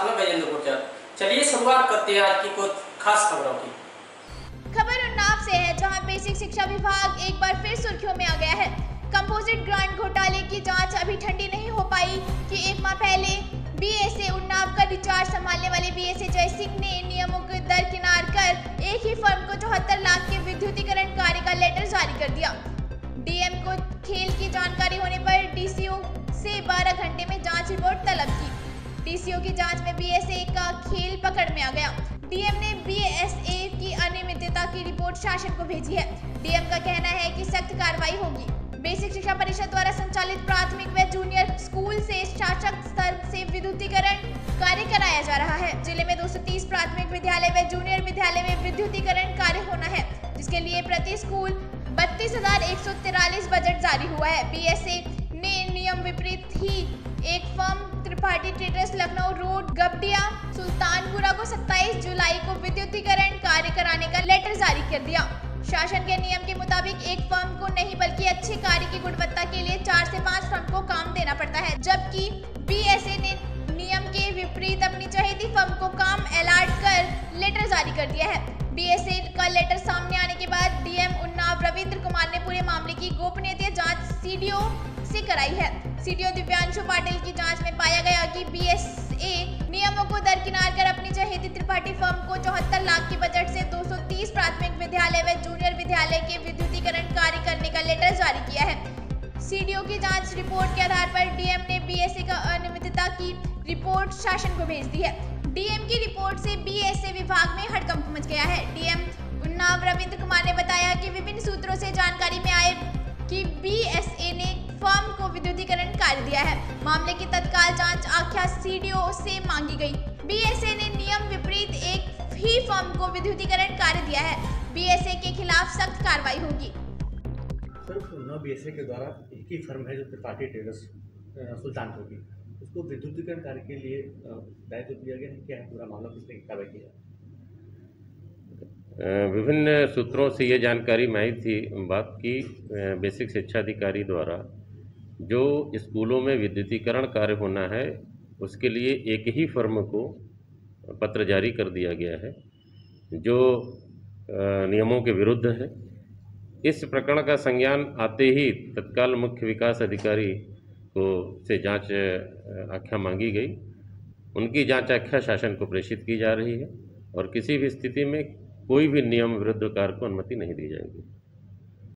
साथ में वैजेंद्र गुर्जर। चलिए शुरुआत करते हैं आज की कुछ खास खबरों की। खबर उन्नाव से है, जहां बेसिक शिक्षा विभाग एक बार फिर सुर्खियों में आ गया है। कंपोजिट ग्रांट घोटाले की जांच अभी ठंडी नहीं हो पाई कि एक माह पहले बीएसए उन्नाव का रिचार्ज संभालने वाले बीएसए जय सिंह ने नियमों को दरकिनार कर एक ही फर्म को 74 लाख के विद्युतीकरण कार्य का लेटर जारी कर दिया। डीएम को खेल की जानकारी होने पर डीसीओ से 12 घंटे में जांच रिपोर्ट तलब की। डीसीओ की जांच में बीएसए का खेल पकड़ में आ गया। डीएम ने बीएसए की अनियमितता की रिपोर्ट शासन को भेजी है। डीएम का कहना है कि सख्त कार्रवाई होगी। बेसिक शिक्षा परिषद द्वारा संचालित प्राथमिक व जूनियर स्कूल से शासक स्तर से विद्युतीकरण कार्य कराया जा रहा है। जिले में 230 प्राथमिक विद्यालय व जूनियर विद्यालय में विद्युतीकरण कार्य होना है, जिसके लिए प्रति स्कूल 32,143 बजट जारी हुआ है। बीएसए ने नियम विपरीत ही एक firm Tripathi traders Lucknow road Gabadiya Sultanpura को 27 जुलाई को विद्युतीकरण कार्य कराने का लेटर जारी कर दिया। शासन के नियम के मुताबिक एक फर्म को नहीं बल्कि अच्छे कार्य की गुणवत्ता के लिए 4 से 5 फर्म को काम देना पड़ता है, जबकि बीएसए ने नियम के विपरीत अपनी चहेती फर्म को काम अलॉट कर लेटर जारी कर दिया है। बीएसए का लेटर सामने आने के बाद डीएम उन्नाव रविंद्र कुमार ने पूरे मामले की गोपनीयता जांच सीडीओ से कराई है। सीडीओ दिव्यांशु पाटिल की जांच में पाया गया कि बीएसए नियमों को दरकिनार कर अपनी चहेती त्रिपाठी फर्म को 74 लाख के बजट से 230 प्राथमिक विद्यालय व जूनियर विद्यालय के विद्युतीकरण कार्य करने का लेटर जारी किया है। सीडीओ की जांच रिपोर्ट के आधार पर डीएम ने बीएसए का अनियमितता की रिपोर्ट शासन को भेज दी है। डीएम की रिपोर्ट से बीएसए विभाग में हड़कंप मच गया है। डीएम उन्नाव रविंद्र कुमार ने बताया कि विभिन्न सूत्रों से जानकारी में आए कि बीएसए ने फर्म को विद्युतीकरण कार्य दिया है। मामले की तत्काल जांच आख्या सीडीओ से मांगी गई। बीएसए ने नियम विपरीत एक ही फर्म को विद्युतीकरण कार्य दिया है। बीएसए के खिलाफ सख्त कार्रवाई होगी। सर, उन्नाव बीएसए के द्वारा एक ही फर्म है जो त्रिपाठी ट्रेडर्स सुल्तानपुर की, उसको विद्युतीकरण कार्य के लिए दायित्व दिया गया है। क्या है पूरा मामला, किसने कार्रवाई किया? विभिन्न सूत्रों से ये जानकारी मिली थी बात की बेसिक शिक्षा अधिकारी द्वारा जो स्कूलों में विद्युतीकरण कार्य होना है उसके लिए एक ही फर्म को पत्र जारी कर दिया गया है जो नियमों के विरुद्ध है। इस प्रकरण का संज्ञान आते ही तत्काल मुख्य विकास अधिकारी को से जांच आख्या मांगी गई। उनकी जांच आख्या शासन को प्रेषित की जा रही है और किसी भी स्थिति में कोई भी नियम विरुद्ध कार्य को अनुमति नहीं दी जाएगी।